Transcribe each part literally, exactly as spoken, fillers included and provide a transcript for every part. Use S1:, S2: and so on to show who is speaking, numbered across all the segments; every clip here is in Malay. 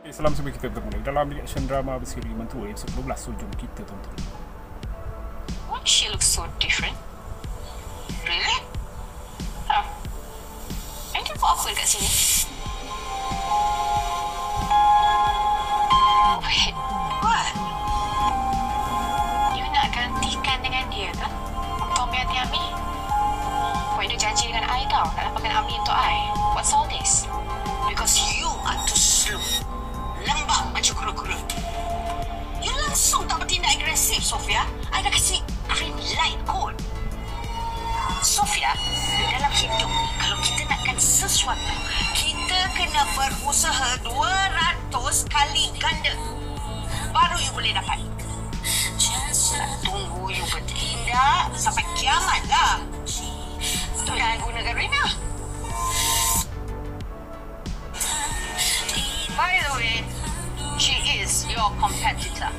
S1: Okay, salam sebelum kita bermula. Dalam reaction drama bersiri Mentua episod dua belas, so jom kita tonton.
S2: Why she looks so different? Really? Huh. Ada apa kat sini? Wait, what? You nak gantikan dengan dia ke? Tommy hati Ami? Wait, dia janji dengan I tau, nak dapatkan Ami untuk I. What's all this?
S3: Because you are too slow. Lambat macam kura-kura. You langsung tak bertindak agresif, Sofia. I dah kasih green light kot. Sofia, dalam hidup ni, kalau kita nakkan sesuatu, kita kena berusaha dua ratus kali ganda. Baru you boleh dapat. Nak tunggu you bertindak sampai kiamat lah. Dah gunakan Rina. By the way, she is your competitor.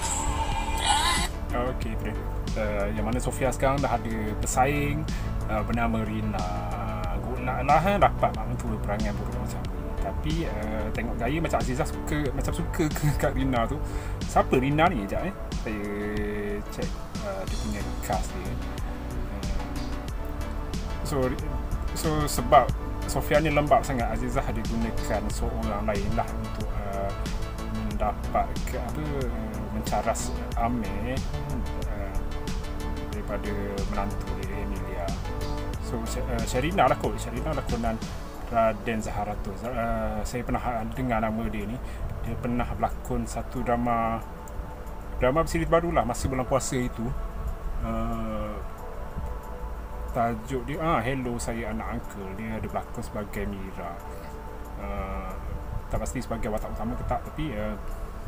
S1: Okay, friend. Uh, yang mana Sofia sekarang dah ada pesaing uh, bernama Rina. Nak lah dapat mak mentua perangai buruk macam ni. Tapi uh, tengok gaya macam Azizah suka, macam suka ke kat Rina tu. Siapa Rina ni? Sekejap eh. Saya check uh, dia punya cast dia. Uh, so so sebab Sofia ni lembab sangat, Azizah ada gunakan seorang lain lah untuk uh, mendapat ke, apa uh, mencaras Amir uh, daripada menantu dia Emilia. So uh, Sharina lah kot, Sharina lakonan Raden Zaharatul. Uh, saya pernah dengar nama dia ni. Dia pernah berlakon satu drama drama bersiri baru lah masa bulan puasa itu. Uh, tajuk dia ah Hello Saya Anak Uncle. Dia ada berlakon sebagai Mira. Uh, tak pasti sebagai watak utama ke tak, tapi uh,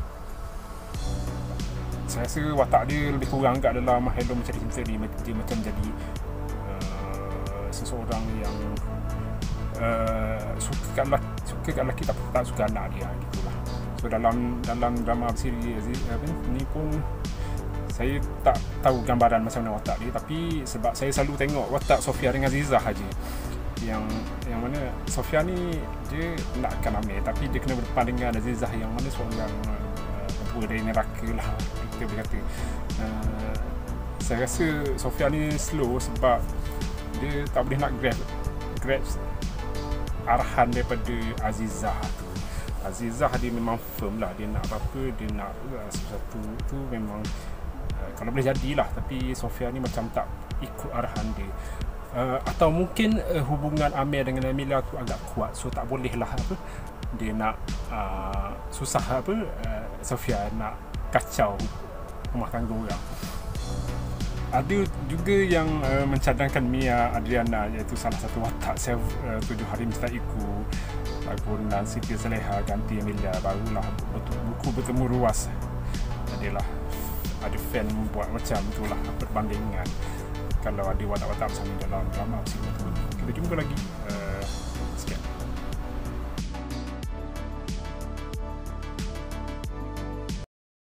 S1: saya rasa watak dia lebih kurang kat dalam Hello Mencari Cinta ni. Dia macam jadi uh, seseorang yang uh, suka kat lelaki, suka kat lelaki tak, tak suka anak dia gitulah. So dalam dalam drama bersiri apa ni pun saya tak tahu gambaran macam mana watak dia, tapi sebab saya selalu tengok watak Sofia dengan Azizah aja. Yang yang mana Sofia ni dia nakkan Amir, tapi dia kena berdepan dengan Azizah yang mana seorang mentua uh, dari neraka lah kita boleh kata. Uh, saya rasa Sofia ni slow sebab dia tak boleh nak grab grab arahan daripada Azizah tu. Azizah dia memang firm lah, dia nak apa-apa, dia nak uh, sesuatu tu memang uh, kalau boleh jadilah, tapi Sofia ni macam tak ikut arahan dia. Uh, atau mungkin uh, hubungan Amir dengan Emilia tu agak kuat, so tak boleh lah apa dia nak uh, susah apa uh, Sofia nak kacau rumah tangga orang. Ada juga yang uh, mencadangkan Mia Adriana, iaitu salah satu watak Sev, uh, Tujuh Hari Mustaiku, lakonan Siti Zaleha ganti Emilia. Barulah buku bertemu ruas adalah ada fan buat macam itulah perbandingan kalau ada watak-watak macam ni dalam drama bersama tu. Kita jumpa lagi uh,